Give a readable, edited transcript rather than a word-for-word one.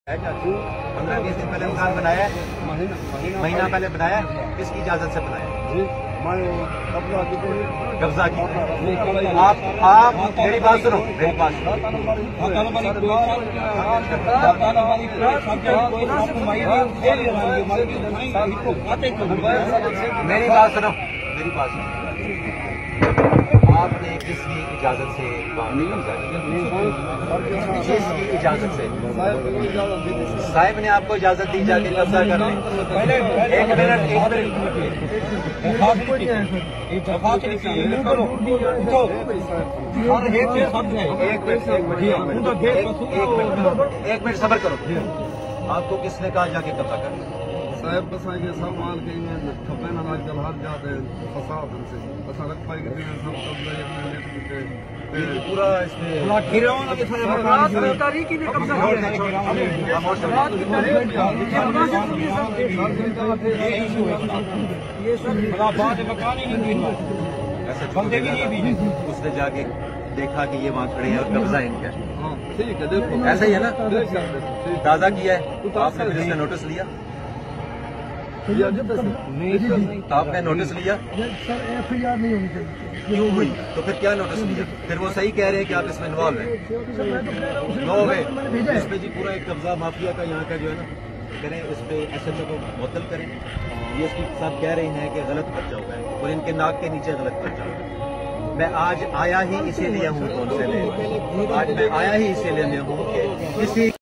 चाचू 15-20 दिन पहले मकान बनाया है, महीना पहले बनाया है। किसकी इजाजत से बनाया? कब्जा की। आप मेरी बात सुनो, मेरी बात सुनो, मेरी बात सुनो, मेरी बात सुनो। आपने किसकी इजाजत से कब्जा किया? किसकी इजाजत से? साहिब ने आपको इजाजत दी जाके कब्जा करने? एक मिनट सबर करो। आपको किसने कहा जाके कब्जा करने? साहब बस ये सब माल के खपे ना आजकल हर जाते हैं फसाद से बस रख पाई के सब कब्जा ये पूरा इसमें तारीख ने कब्जा किया ये सब बात मकान ही नहीं ऐसा बंदे भी नहीं। उसने जाके देखा कि ये वहाँ खड़े हैं और कब्जा इनका। ठीक है देखो ऐसा ही है ना? ताज़ा किया है आपने, फिर इसका नोटिस लिया? आपने नोटिस लिया? सर FIR नहीं होनी चाहिए। क्यों हुई? तो फिर क्या नोटिस लिया? फिर वो सही कह रहे हैं कि आप इसमें इन्वॉल्व हैं। नो वे, इस पे जी पूरा एक कब्जा माफिया का यहाँ का जो है ना, करें इस पे SHO को मुअत्तल करें। DSP साहब कह रहे हैं कि गलत पर्चा हुआ है और इनके नाक के नीचे गलत पर्चा हुआ है। मैं आज आया ही इसीलिए हूँ, कौन से ले आज मैं आया ही इसीलिए हूँ कि किसी